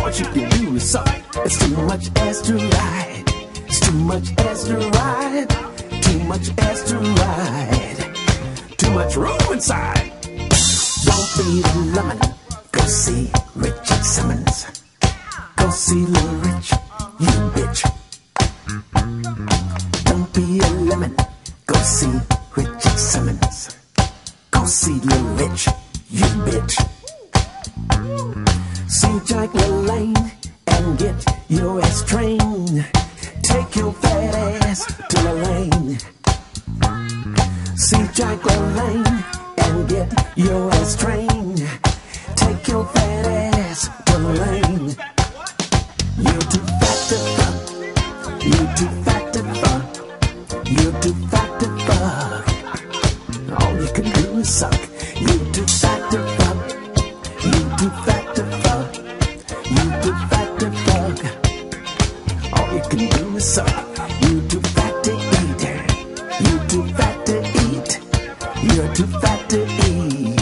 what you can do is suck. It's too much ass to ride. It's too much ass to ride. Too much ass to ride. Too much room inside. Don't be a lemon. Go see Richard Simmons. Go see Little Rich, you bitch. Don't be a lemon. Go see Richard Simmons. Go see Little Rich, you bitch. See Jack LaLanne and get your ass trained. Take your fat ass to LaLanne. See Jack LaLanne and get your ass trained. Take your fat ass to LaLanne. You're too fat to fuck. You're too fat to fuck. You're too fat to fuck. All you can do is suck. You're too fat to fuck. You're too fat to fuck. You're too fat to fuck. All you can do is suck. You're too fat to eat. You're too fat to eat. You're too fat to eat.